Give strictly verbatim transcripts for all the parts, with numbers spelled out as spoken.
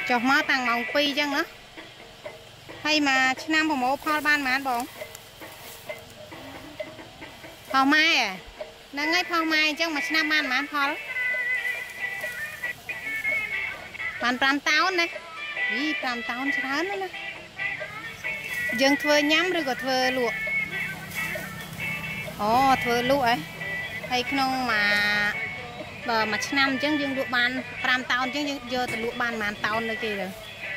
ចុះមកតាំងម៉ោងពីរអញ្ចឹងណាហើយមកឆ្នាំប្រមូលផលបានប៉ុន្មានបងផលម៉ែហ្នឹងហើយផលម៉ែអញ្ចឹងមួយឆ្នាំបានប៉ុន្មានផលបានប្រាំតោនណាយីប្រាំតោនច្រើនណាស់ណាយើងធ្វើញ៉ាំឬក៏ធ្វើលក់អូធ្វើលក់ហ៎ហើយក្នុងមួយបើមួយឆ្នាំអញ្ចឹងយើងលក់បានប្រាំតោនអញ្ចឹងយើងយកទៅលក់បានប៉ុន្មានតោននៅគេទៅ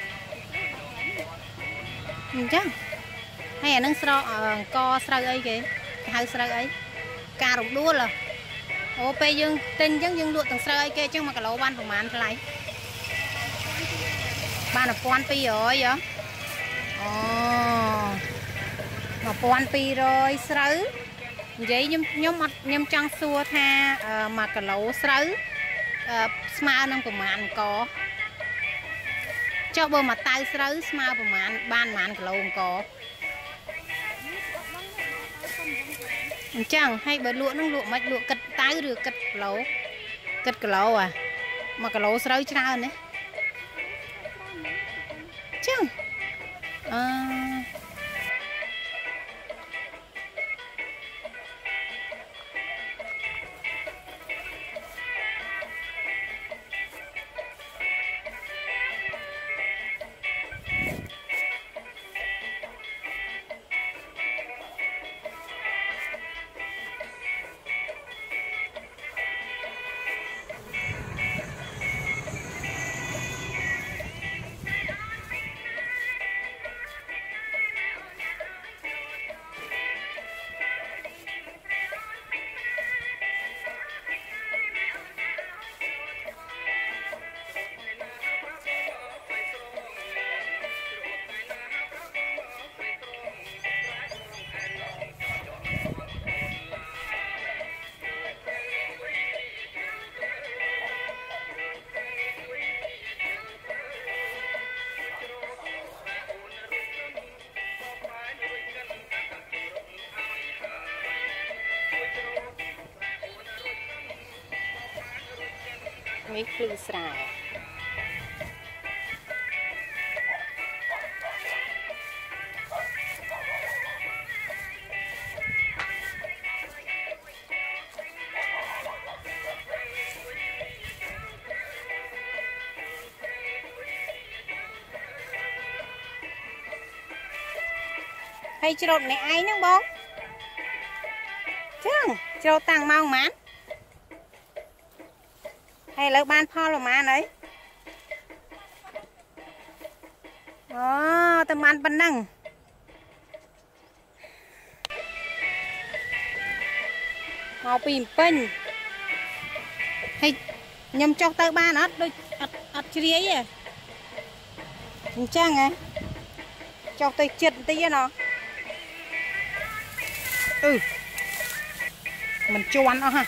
អញ្ចឹងហើយអានឹងស្រកអង្គស្រូវអីគេគេហៅស្រូវអីការរំដួលអូពេលយើងទិញអញ្ចឹងយើងលក់ទាំងស្រូវអីគេអញ្ចឹងមួយគីឡូបានប្រហែលថ្លៃបានmột nghìn hai trămហ៎អូmột nghìn hai trămស្រូវនិយាយខ្ញុំខ្ញុំអត់ខ្ញុំចង់សួរថាមួយគីឡូស្រូវស្មើនឹងប្រមាណអង្គចុះបើមួយតៅស្រូវស្មើប្រមាណបានប្រមាណគីឡូអង្គអញ្ចឹងហើយបើលក់នឹងលក់មិនលក់គិតតៅឬគិតគីឡូគិតគីឡូអាមួយគីឡូស្រូវច្រើនណាចឹងអឺនេះភ្លឺស្រែហើយច្រូតម្នាក់ឯងហ្នឹងបងចឹងច្រូតតាំងម៉ោងប៉ុន្មានហើយឥឡូវបានផលប្រហែលអីអូតែបានប៉ុណ្ណឹងមកពីពេញហើយខ្ញុំចុះទៅបានអត់ដូចអត់អត់ជ្រាយទេអញ្ចឹងហ៎ចុះទៅចិត្តបន្តិចណាអឺមិនជន់អស់ហ่ะ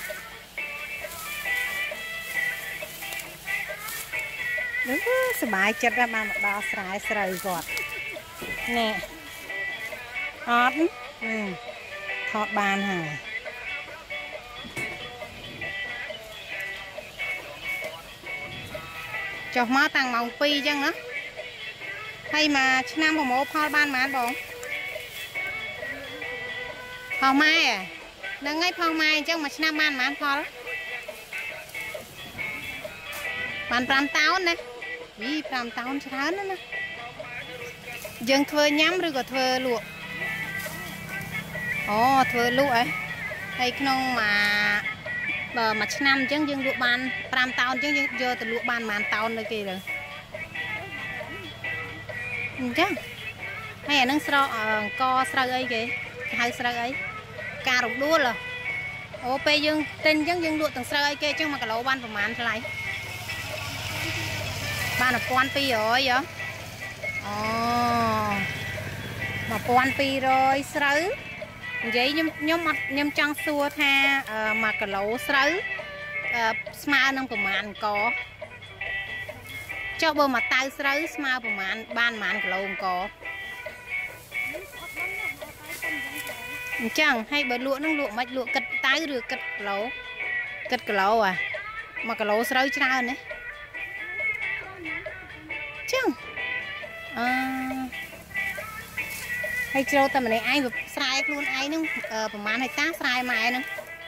សบายចិត្តបានមកដល់ស្រែស្រូវគាត់នេះអត់ថតបានហើយចុះមកតាំងម៉ោងពីរអញ្ចឹងណាហើយមកឆ្នាំប្រមូលផលបានប៉ុន្មានបងផលម៉ែហ្នឹងហើយផលម៉ែអញ្ចឹងមួយឆ្នាំបានប៉ុន្មានផលបានប្រាំតោនណាយីប្រាំតោនច្រើនណាស់ណាយើងធ្វើញ៉ាំឬក៏ធ្វើលក់អូធ្វើលក់ហ៎ហើយក្នុងមួយបើមួយឆ្នាំអញ្ចឹងយើងលក់បានប្រាំតោនអញ្ចឹងយើងយកទៅលក់បានប្រហែលតោននៅគេទៅអញ្ចឹងហើយអានឹងស្រកអង្គស្រូវអីគេគេហៅស្រូវអីការរំដួលអូពេលយើងទិញអញ្ចឹងយើងលក់ទាំងស្រូវអីគេអញ្ចឹងមួយគីឡូបានប្រហែលថ្លៃបានmột nghìn hai trămហ៎អូmột nghìn hai trămស្រូវនិយាយខ្ញុំខ្ញុំអត់ខ្ញុំចង់សួរថាមួយគីឡូស្រូវស្មើនឹងប្រមាណអង្គចុះបើមួយតៅស្រូវស្មើប្រមាណបានប្រមាណគីឡូអង្គអញ្ចឹងហើយបើលក់នឹងលក់មិនលក់គិតតៅឬគិតគីឡូគិតគីឡូអាមួយគីឡូស្រូវច្រើនណាចឹងអឺហើយជ្រោតតែម្នាក់ឯងស្រែខ្លួនឯងហ្នឹងប្រហែលហិកតាស្រែម៉ែហ្នឹង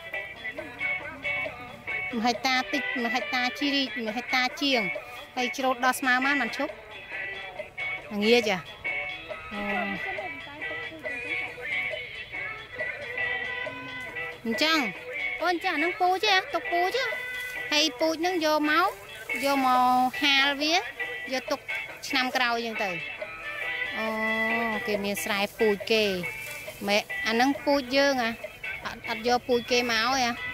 មួយហិកតាតិចមួយហិកតាជីរីមួយហិកតាជាងហើយជ្រោតដល់ស្មើបានមិនឈប់ងាយចាអូអញ្ចឹងអូនចាហ្នឹងពូជទុកពូជហើយពូជហ្នឹងយកមកយកមកហាលវាយកទុកឆ្នាំក្រោយអញ្ចឹងទៅអូគេមានស្រែពូជគេម៉ែអាហ្នឹងពូជយើងអាអត់អត់យកពូជគេមកទេអា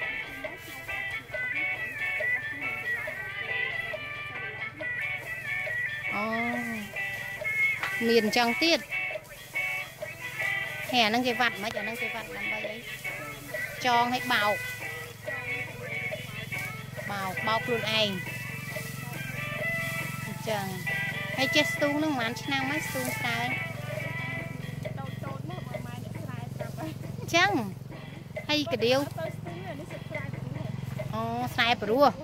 អូមានអញ្ចឹងទៀតហើយអាហ្នឹងគេវត្តមិនអាហ្នឹងគេវត្តដើម្បីអីចងឲ្យបោកបោកបោកខ្លួនឯងអញ្ចឹងហើយចេះស្ទូងហ្នឹងប្រហែលឆ្នាំហើយស្ទូងស្រែតូចតូចមកបើម៉ែអ្នកស្រែប្រាប់ហើយអញ្ចឹងហើយកដៀវអូស្រែព្រោះ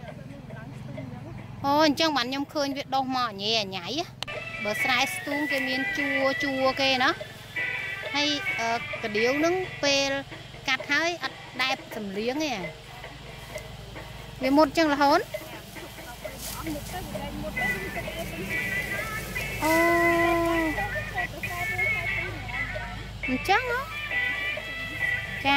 អូអញ្ចឹងបានខ្ញុំឃើញវាដុះមកញ៉ៃញ៉ៃបើស្រែស្ទូងគេមានជួជួគេណាហើយកដៀវហ្នឹងពេលកាត់ហើយអត់ដែបសម្លៀងទេវាមុតចឹងរហូតអូអញ្ចឹងហ៎ចា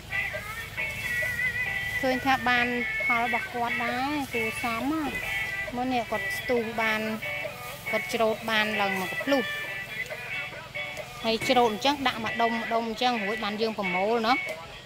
ឃើញថាបានផលរបស់គាត់ដែរគួរសមមកនេះគាត់ស្ទូងបានគាត់ច្រូតបានឡើងមកកភ្លុះហើយច្រូតអញ្ចឹងដាក់មកដុំដុំអញ្ចឹងរួចបានយើងប្រមូលเนาะ